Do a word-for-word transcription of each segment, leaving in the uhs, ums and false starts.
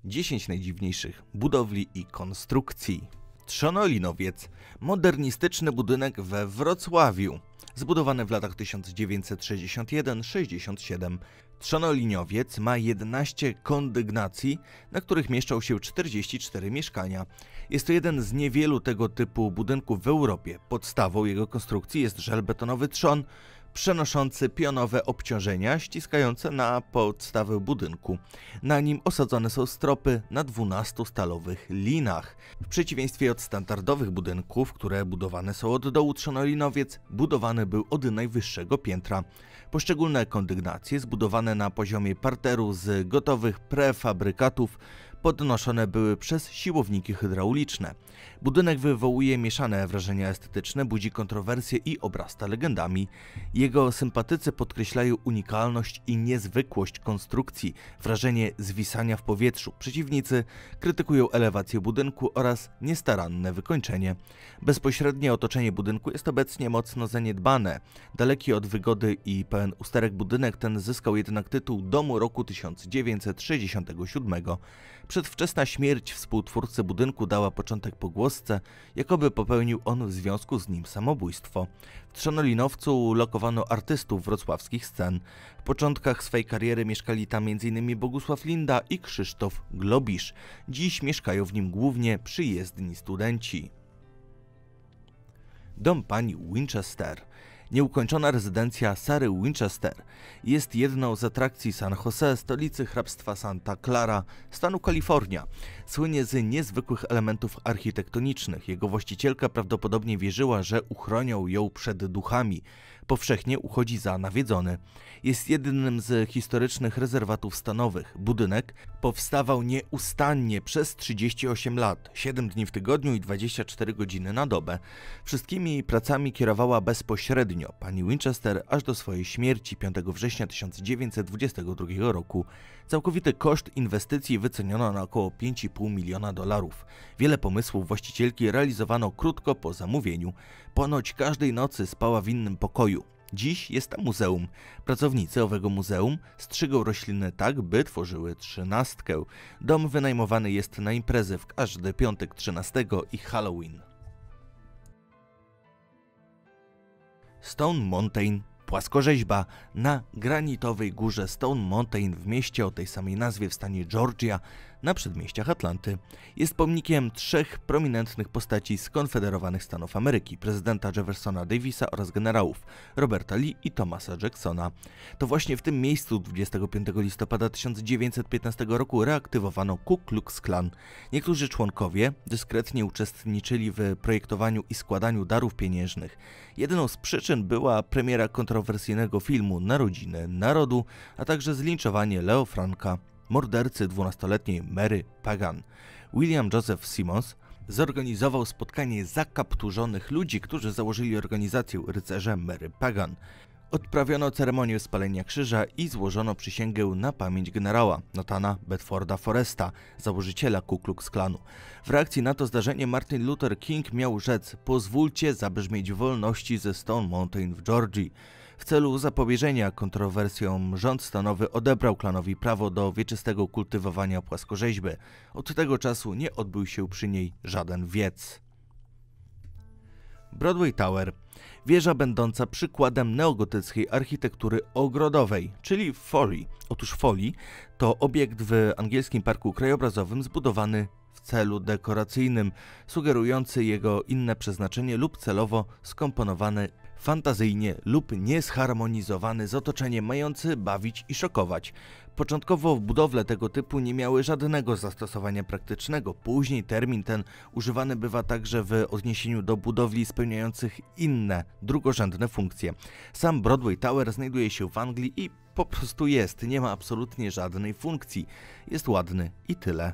dziesięć najdziwniejszych budowli i konstrukcji. Trzonolinowiec, modernistyczny budynek we Wrocławiu, zbudowany w latach tysiąc dziewięćset sześćdziesiąt jeden do sześćdziesiąt siedem. Trzonoliniowiec ma jedenaście kondygnacji, na których mieszczą się czterdzieści cztery mieszkania. Jest to jeden z niewielu tego typu budynków w Europie. Podstawą jego konstrukcji jest żelbetonowy trzon, przenoszący pionowe obciążenia ściskające na podstawę budynku. Na nim osadzone są stropy na dwunastu stalowych linach. W przeciwieństwie od standardowych budynków, które budowane są od dołu, trzonolinowiec budowany był od najwyższego piętra. Poszczególne kondygnacje zbudowane na poziomie parteru z gotowych prefabrykatów podnoszone były przez siłowniki hydrauliczne. Budynek wywołuje mieszane wrażenia estetyczne, budzi kontrowersje i obrasta legendami. Jego sympatycy podkreślają unikalność i niezwykłość konstrukcji, wrażenie zwisania w powietrzu. Przeciwnicy krytykują elewację budynku oraz niestaranne wykończenie. Bezpośrednie otoczenie budynku jest obecnie mocno zaniedbane. Daleki od wygody i pełen usterek budynek ten zyskał jednak tytuł Domu roku tysiąc dziewięćset sześćdziesiątego siódmego. Przedwczesna śmierć współtwórcy budynku dała początek pogłosce, jakoby popełnił on w związku z nim samobójstwo. W Trzonolinowcu lokowano artystów wrocławskich scen. W początkach swej kariery mieszkali tam między innymi Bogusław Linda i Krzysztof Globisz. Dziś mieszkają w nim głównie przyjezdni studenci. Dom pani Winchester. Nieukończona rezydencja Sary Winchester jest jedną z atrakcji San Jose, stolicy hrabstwa Santa Clara, stanu Kalifornia. Słynie z niezwykłych elementów architektonicznych. Jego właścicielka prawdopodobnie wierzyła, że uchronią ją przed duchami. Powszechnie uchodzi za nawiedzony. Jest jednym z historycznych rezerwatów stanowych. Budynek powstawał nieustannie przez trzydzieści osiem lat, siedem dni w tygodniu i dwadzieścia cztery godziny na dobę. Wszystkimi pracami kierowała bezpośrednio pani Winchester aż do swojej śmierci piątego września tysiąc dziewięćset dwudziestego drugiego roku. Całkowity koszt inwestycji wyceniono na około pięć i pół miliona dolarów. Wiele pomysłów właścicielki realizowano krótko po zamówieniu. Ponoć każdej nocy spała w innym pokoju. Dziś jest tam muzeum. Pracownicy owego muzeum strzygą rośliny tak, by tworzyły trzynastkę. Dom wynajmowany jest na imprezy w każdy piątek trzynastego i Halloween. Stone Mountain, płaskorzeźba na granitowej górze Stone Mountain w mieście o tej samej nazwie w stanie Georgia, na przedmieściach Atlanty. Jest pomnikiem trzech prominentnych postaci skonfederowanych Stanów Ameryki, prezydenta Jeffersona Davisa oraz generałów Roberta Lee i Thomasa Jacksona. To właśnie w tym miejscu dwudziestego piątego listopada tysiąc dziewięćset piętnastego roku reaktywowano Ku Klux Klan. Niektórzy członkowie dyskretnie uczestniczyli w projektowaniu i składaniu darów pieniężnych. Jedną z przyczyn była premiera kontrowersyjnego filmu Narodziny Narodu, a także zlinczowanie Leo Franka, mordercy dwunastoletniej Mary Pagan. William Joseph Simmons zorganizował spotkanie zakapturzonych ludzi, którzy założyli organizację Rycerze Mary Pagan. Odprawiono ceremonię spalenia krzyża i złożono przysięgę na pamięć generała Nathana Bedforda Forresta, założyciela Ku Klux Klanu. W reakcji na to zdarzenie Martin Luther King miał rzec: pozwólcie zabrzmieć wolności ze Stone Mountain w Georgii. W celu zapobieżenia kontrowersjom rząd stanowy odebrał klanowi prawo do wieczystego kultywowania płaskorzeźby. Od tego czasu nie odbył się przy niej żaden wiec. Broadway Tower. Wieża będąca przykładem neogotyckiej architektury ogrodowej, czyli folii. Otóż folii to obiekt w angielskim parku krajobrazowym zbudowany w celu dekoracyjnym, sugerujący jego inne przeznaczenie lub celowo skomponowany fantazyjnie lub niezharmonizowany z otoczeniem, mający bawić i szokować. Początkowo budowle tego typu nie miały żadnego zastosowania praktycznego. Później termin ten używany bywa także w odniesieniu do budowli spełniających inne, drugorzędne funkcje. Sam Broadway Tower znajduje się w Anglii i po prostu jest, nie ma absolutnie żadnej funkcji. Jest ładny i tyle.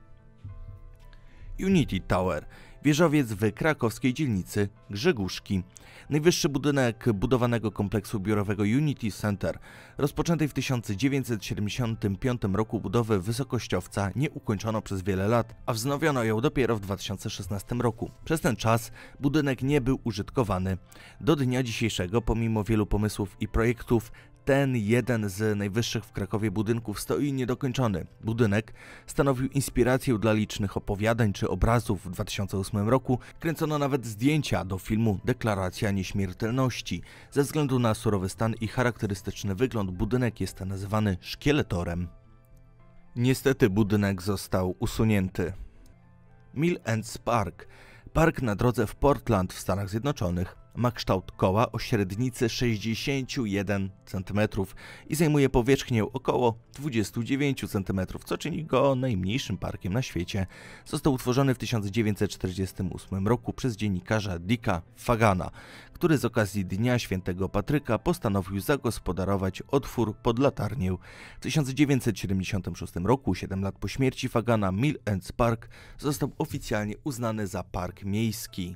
Unity Tower. Wieżowiec w krakowskiej dzielnicy Grzegórzki. Najwyższy budynek budowanego kompleksu biurowego Unity Center, rozpoczętej w tysiąc dziewięćset siedemdziesiątym piątym roku budowy wysokościowca, nie ukończono przez wiele lat, a wznowiono ją dopiero w dwa tysiące szesnastym roku. Przez ten czas budynek nie był użytkowany. Do dnia dzisiejszego, pomimo wielu pomysłów i projektów, Ten jeden z najwyższych w Krakowie budynków stoi niedokończony. Budynek stanowił inspirację dla licznych opowiadań czy obrazów. W dwa tysiące ósmym roku kręcono nawet zdjęcia do filmu Deklaracja Nieśmiertelności. Ze względu na surowy stan i charakterystyczny wygląd budynek jest nazywany szkieletorem. Niestety budynek został usunięty. Mill Ends Park. Park na drodze w Portland w Stanach Zjednoczonych. Ma kształt koła o średnicy sześćdziesiąt jeden centymetrów i zajmuje powierzchnię około dwadzieścia dziewięć centymetrów, co czyni go najmniejszym parkiem na świecie. Został utworzony w tysiąc dziewięćset czterdziestym ósmym roku przez dziennikarza Dicka Fagana, który z okazji Dnia Świętego Patryka postanowił zagospodarować otwór pod latarnię. W tysiąc dziewięćset siedemdziesiątym szóstym roku, siedem lat po śmierci Fagana, Mill Ends Park został oficjalnie uznany za park miejski.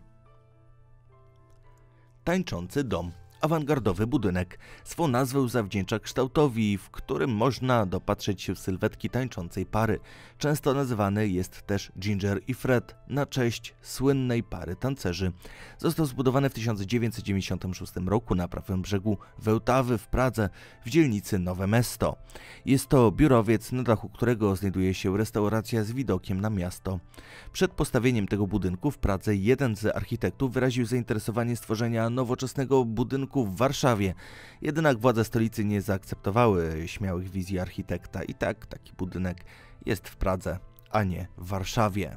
Tańczący dom. Awangardowy budynek. Swą nazwę zawdzięcza kształtowi, w którym można dopatrzeć się sylwetki tańczącej pary. Często nazywany jest też Ginger i Fred na cześć słynnej pary tancerzy. Został zbudowany w tysiąc dziewięćset dziewięćdziesiątym szóstym roku na prawym brzegu Wełtawy w Pradze w dzielnicy Nowe Mesto. Jest to biurowiec, na dachu którego znajduje się restauracja z widokiem na miasto. Przed postawieniem tego budynku w Pradze jeden z architektów wyraził zainteresowanie stworzenia nowoczesnego budynku w Warszawie. Jednak władze stolicy nie zaakceptowały śmiałych wizji architekta i tak taki budynek jest w Pradze, a nie w Warszawie.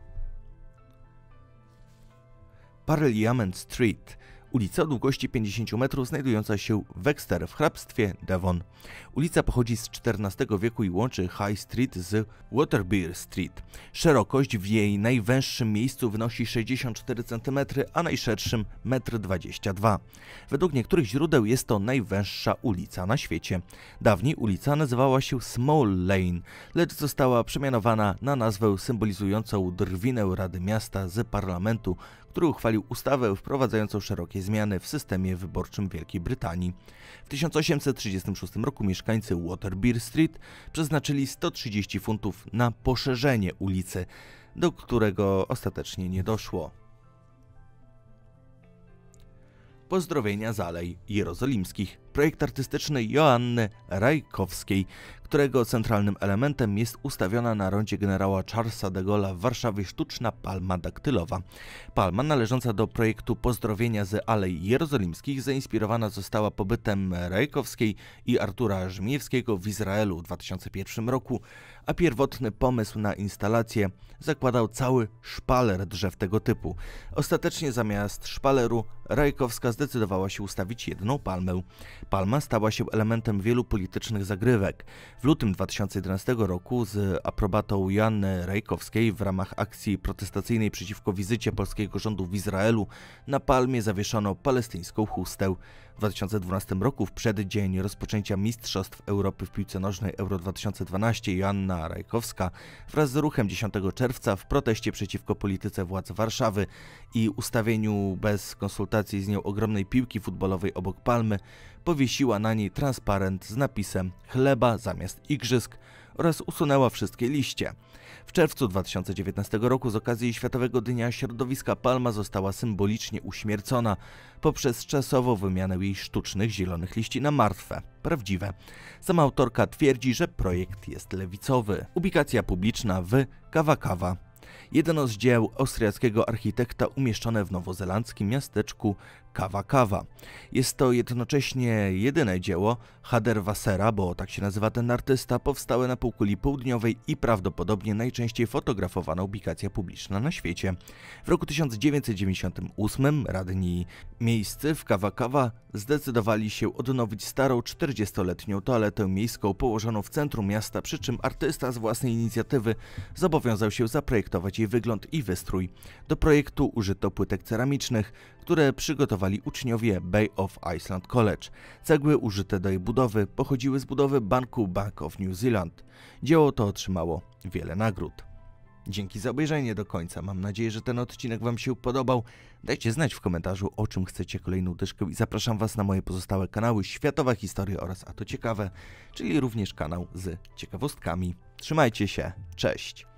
Parliament Street. Ulica o długości pięćdziesięciu metrów znajdująca się w Exeter w hrabstwie Devon. Ulica pochodzi z czternastego wieku i łączy High Street z Waterbury Street. Szerokość w jej najwęższym miejscu wynosi sześćdziesiąt cztery centymetry, a najszerszym metr dwadzieścia dwa. Według niektórych źródeł jest to najwęższa ulica na świecie. Dawniej ulica nazywała się Small Lane, lecz została przemianowana na nazwę symbolizującą drwinę Rady Miasta z parlamentu, który uchwalił ustawę wprowadzającą szerokie zmiany w systemie wyborczym Wielkiej Brytanii. W tysiąc osiemset trzydziestym szóstym roku mieszkańcy Waterbury Street przeznaczyli sto trzydzieści funtów na poszerzenie ulicy, do którego ostatecznie nie doszło. Pozdrowienia z Alei Jerozolimskich. Projekt artystyczny Joanny Rajkowskiej, którego centralnym elementem jest ustawiona na rondzie generała Charlesa de Gaulle'a w Warszawie sztuczna palma daktylowa. Palma należąca do projektu Pozdrowienia z Alei Jerozolimskich zainspirowana została pobytem Rajkowskiej i Artura Żmijewskiego w Izraelu w dwa tysiące pierwszym roku, a pierwotny pomysł na instalację zakładał cały szpaler drzew tego typu. Ostatecznie zamiast szpaleru Rajkowska zdecydowała się ustawić jedną palmę. Palma stała się elementem wielu politycznych zagrywek. W lutym dwa tysiące jedenastego roku z aprobatą Joanny Rajkowskiej w ramach akcji protestacyjnej przeciwko wizycie polskiego rządu w Izraelu na palmie zawieszono palestyńską chustę. W dwa tysiące dwunastym roku, w przeddzień rozpoczęcia Mistrzostw Europy w piłce nożnej Euro dwa tysiące dwanaście, Joanna Rajkowska wraz z ruchem dziesiątego czerwca w proteście przeciwko polityce władz Warszawy i ustawieniu bez konsultacji z nią ogromnej piłki futbolowej obok palmy powiesiła na niej transparent z napisem „Chleba zamiast igrzysk” oraz usunęła wszystkie liście. W czerwcu dwa tysiące dziewiętnastego roku z okazji Światowego Dnia Środowiska palma została symbolicznie uśmiercona poprzez czasową wymianę jej sztucznych zielonych liści na martwe, prawdziwe. Sama autorka twierdzi, że projekt jest lewicowy. Ubikacja publiczna w Kawa Kawa. Jedno z dzieł austriackiego architekta umieszczone w nowozelandzkim miasteczku Kawa Kawa. Jest to jednocześnie jedyne dzieło Haderwassera, bo tak się nazywa ten artysta, powstałe na półkuli południowej i prawdopodobnie najczęściej fotografowana ubikacja publiczna na świecie. W roku tysiąc dziewięćset dziewięćdziesiątym ósmym radni miejscy w Kawa Kawa zdecydowali się odnowić starą czterdziestoletnią toaletę miejską położoną w centrum miasta, przy czym artysta z własnej inicjatywy zobowiązał się zaprojektować jej wygląd i wystrój. Do projektu użyto płytek ceramicznych, które przygotowali uczniowie Bay of Iceland College. Cegły użyte do jej budowy pochodziły z budowy banku Bank of New Zealand. Dzieło to otrzymało wiele nagród. Dzięki za obejrzenie do końca. Mam nadzieję, że ten odcinek Wam się podobał. Dajcie znać w komentarzu, o czym chcecie kolejną dyszkę i zapraszam Was na moje pozostałe kanały Światowa Historia oraz A to Ciekawe, czyli również kanał z ciekawostkami. Trzymajcie się, cześć!